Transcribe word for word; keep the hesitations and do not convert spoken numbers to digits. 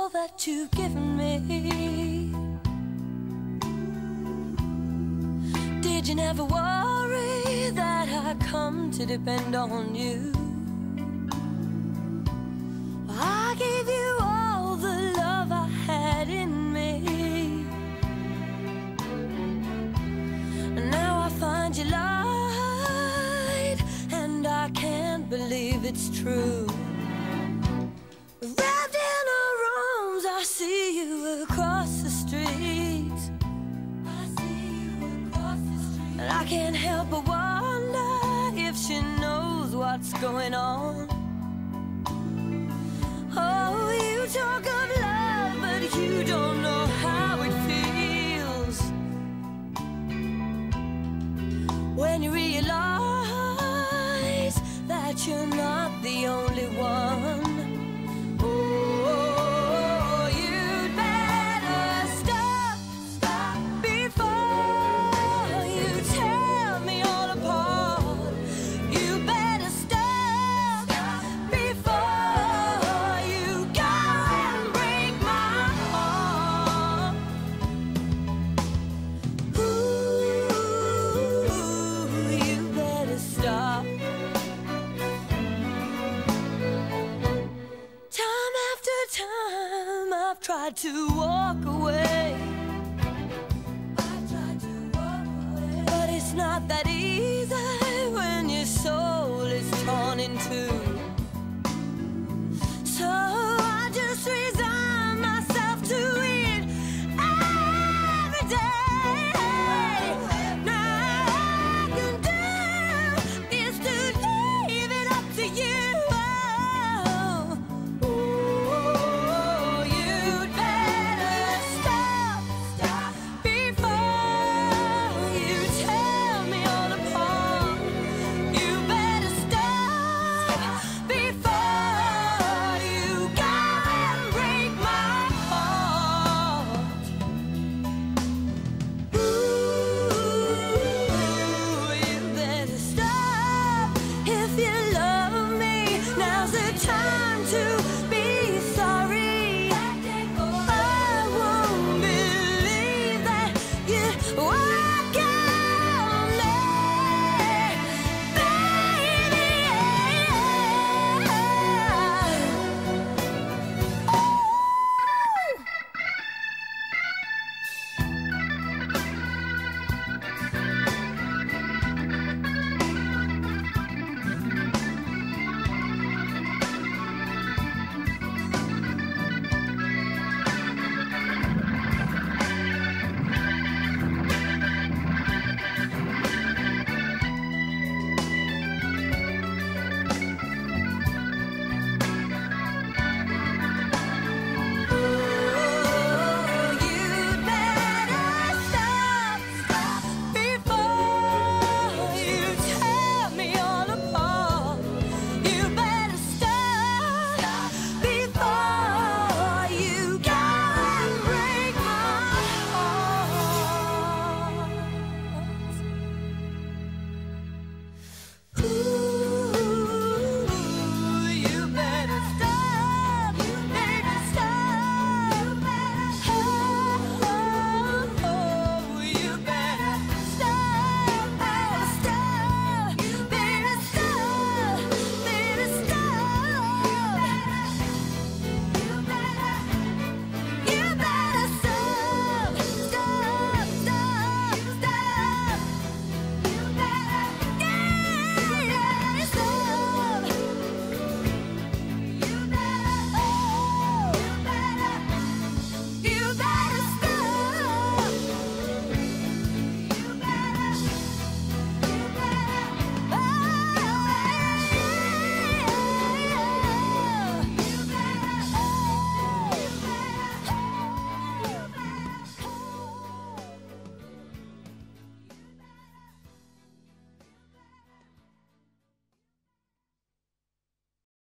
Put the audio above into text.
all that you've given me. Did you never worry that I come to depend on you? I gave you all the love I had in me, and now I find you lied, and I can't believe it's true. Wrapped in her arms, I see you across the street. I see you across the street, and I can't help but wonder if she knows what's going on. Oh, you talk of love, but you don't know how it feels when you realize that you're not the only one. Oh, you'd better stop, stop before you tear me all apart. You better stop, stop before you go and break my heart. Ooh, you better stop. Time after time I've tried to walk away. I've tried to walk away, but it's not that